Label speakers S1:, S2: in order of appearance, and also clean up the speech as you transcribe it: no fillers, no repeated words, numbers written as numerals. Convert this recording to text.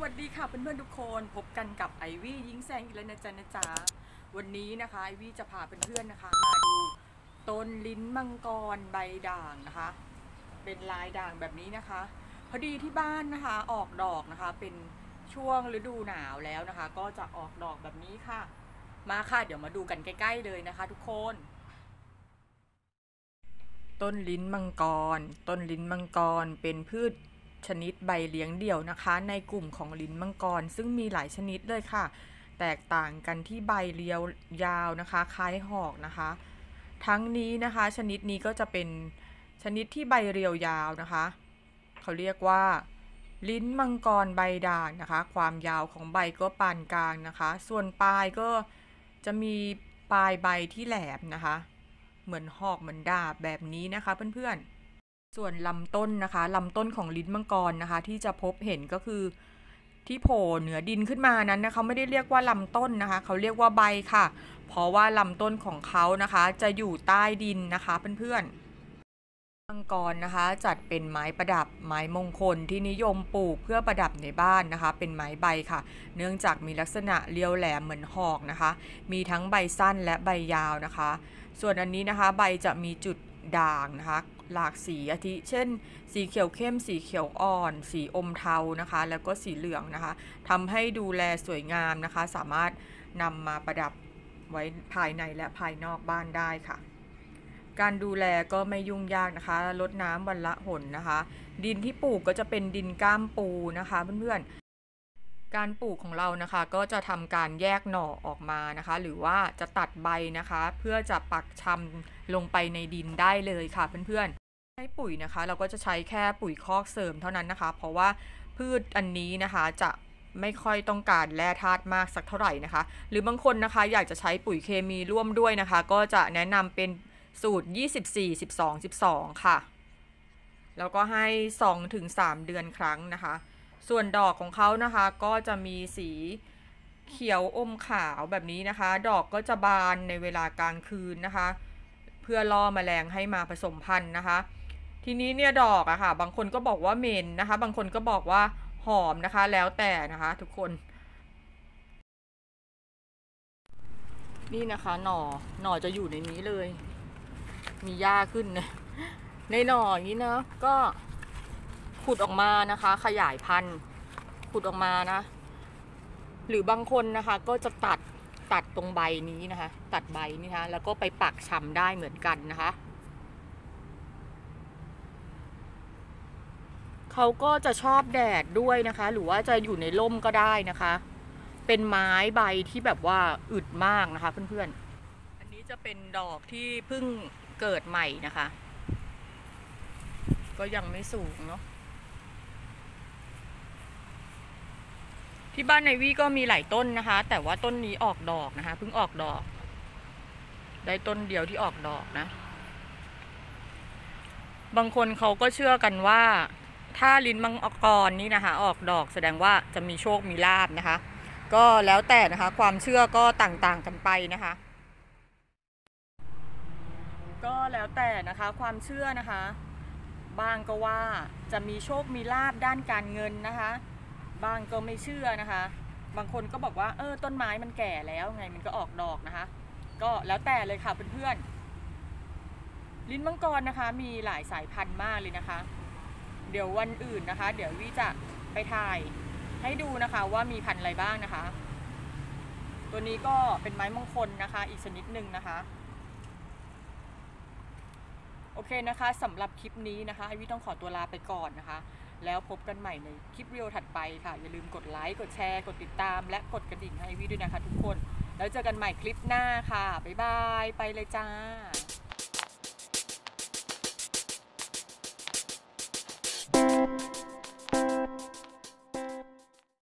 S1: วัสดีค่ะเพื่อนๆทุกคนพบกันกับไอวี่ยิ้งแซงอีกแล้วนะจ๊ะวันนี้นะคะไอวี่จะพาเพื่อนๆนะคะมาดูต้นลิ้นมังกรใบด่างนะคะเป็นลายด่างแบบนี้นะคะพอดีที่บ้านนะคะออกดอกนะคะเป็นช่วงฤดูหนาวแล้วนะคะก็จะออกดอกแบบนี้ค่ะมาค่ะเดี๋ยวมาดูกันใกล้ๆเลยนะคะทุกคนต้นลิ้นมังกรเป็นพืชชนิดใบเลี้ยงเดี่ยวนะคะในกลุ่มของลิ้นมังกรซึ่งมีหลายชนิดเลยค่ะแตกต่างกันที่ใบเรียวยาวนะคะคล้ายหอกนะคะทั้งนี้นะคะชนิดนี้ก็จะเป็นชนิดที่ใบเรียวยาวนะคะเขาเรียกว่าลิ้นมังกรใบด่างนะคะความยาวของใบก็ปานกลางนะคะส่วนปลายก็จะมีปลายใบที่แหลมนะคะเหมือนหอกเหมือนดาบแบบนี้นะคะเพื่อนๆส่วนลำต้นนะคะลำต้นของลิ้นมังกรนะคะที่จะพบเห็นก็คือที่โผล่เหนือดินขึ้นมานั้นนะคะไม่ได้เรียกว่าลำต้นนะคะเขาเรียกว่าใบค่ะเพราะว่าลำต้นของเขานะคะจะอยู่ใต้ดินนะคะเพื่อนๆมังกรนะคะจัดเป็นไม้ประดับไม้มงคลที่นิยมปลูกเพื่อประดับในบ้านนะคะเป็นไม้ใบค่ะเนื่องจากมีลักษณะเรียวแหลมเหมือนหอกนะคะมีทั้งใบสั้นและใบยาวนะคะส่วนอันนี้นะคะใบจะมีจุดด่างนะคะหลากสีอาทิเช่นสีเขียวเข้มสีเขียวอ่อนสีอมเทานะคะแล้วก็สีเหลืองนะคะทำให้ดูแลสวยงามนะคะสามารถนำมาประดับไว้ภายในและภายนอกบ้านได้ค่ะการดูแลก็ไม่ยุ่งยากนะคะรดน้ำวันละหนนะคะดินที่ปลูกก็จะเป็นดินก้ามปูนะคะเพื่อนๆการปลูกของเรานะคะก็จะทำการแยกหน่อออกมานะคะหรือว่าจะตัดใบนะคะเพื่อจะปักชำลงไปในดินได้เลยค่ะเพื่อนๆให้ปุ๋ยนะคะเราก็จะใช้แค่ปุ๋ยคอกเสริมเท่านั้นนะคะเพราะว่าพืชอันนี้นะคะจะไม่ค่อยต้องการแร่ธาตุมากสักเท่าไหร่นะคะหรือบางคนนะคะอยากจะใช้ปุ๋ยเคมีร่วมด้วยนะคะก็จะแนะนำเป็นสูตร24 12 12ค่ะแล้วก็ให้ 2-3 เดือนครั้งนะคะส่วนดอกของเขานะคะก็จะมีสีเขียวอมขาวแบบนี้นะคะดอกก็จะบานในเวลากลางคืนนะคะเพื่อล่อแมลงให้มาผสมพันธุ์นะคะทีนี้เนี่ยดอกอะค่ะบางคนก็บอกว่าเหม็นนะคะบางคนก็บอกว่าหอมนะคะแล้วแต่นะคะทุกคนนี่นะคะหน่อจะอยู่ในนี้เลยมีหญ้าขึ้นนะในหน่ออย่างนี้นะก็ขุดออกมานะคะขยายพันธุ์ขุดออกมานะหรือบางคนนะคะก็จะตัดตรงใบนี้นะคะตัดใบนี่นะคะแล้วก็ไปปักชำได้เหมือนกันนะคะเขาก็จะชอบแดดด้วยนะคะหรือว่าจะอยู่ในร่มก็ได้นะคะเป็นไม้ใบที่แบบว่าอึดมากนะคะเพื่อนๆอันนี้จะเป็นดอกที่เพิ่งเกิดใหม่นะคะก็ยังไม่สูงเนาะที่บ้านในวี่ก็มีหลายต้นนะคะแต่ว่าต้นนี้ออกดอกนะคะเพิ่งออกดอกได้ต้นเดียวที่ออกดอกนะบางคนเขาก็เชื่อกันว่าถ้าลิ้นมังกรนี่นะคะออกดอกแสดงว่าจะมีโชคมีลาภนะคะก็แล้วแต่นะคะความเชื่อก็ต่างๆกันไปนะคะก็แล้วแต่นะคะความเชื่อนะคะบางก็ว่าจะมีโชคมีลาภด้านการเงินนะคะบางก็ไม่เชื่อนะคะบางคนก็บอกว่าต้นไม้มันแก่แล้วไงมันก็ออกดอกนะคะก็แล้วแต่เลยค่ะเพื่อนๆลิ้นมังกรนะคะมีหลายสายพันธุ์มากเลยนะคะเดี๋ยววันอื่นนะคะเดี๋ยววิจะไปถ่ายให้ดูนะคะว่ามีพันธุ์อะไรบ้างนะคะตัวนี้ก็เป็นไม้มงคลนะคะอีกชนิดหนึ่งนะคะโอเคนะคะสำหรับคลิปนี้นะคะวิต้องขอตัวลาไปก่อนนะคะแล้วพบกันใหม่ในคลิปวิดีโอถัดไปค่ะอย่าลืมกดไลค์กดแชร์กดติดตามและกดกระดิ่งให้วิด้วยนะคะทุกคนแล้วเจอกันใหม่คลิปหน้าค่ะบ๊ายบายไปเลยจ้า